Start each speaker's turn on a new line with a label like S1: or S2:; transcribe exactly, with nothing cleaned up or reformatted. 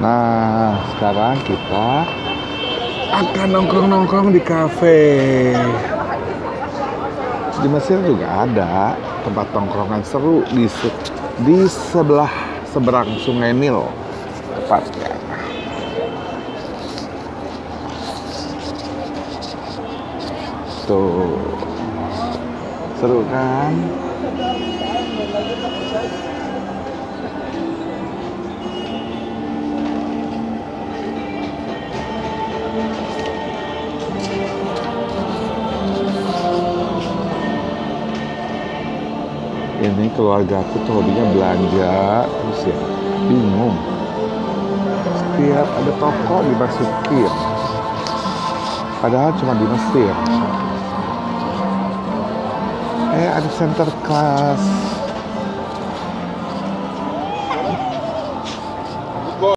S1: Nah, sekarang kita akan nongkrong-nongkrong di kafe. Di Mesir juga ada tempat nongkrongan seru di se- di sebelah seberang Sungai Nil tepatnya. Tuh, seru kan? Ini keluarga aku tuh hobinya belanja terus ya bingung. Setiap ada toko dimasukin, padahal cuma di Mesir. Eh ada center class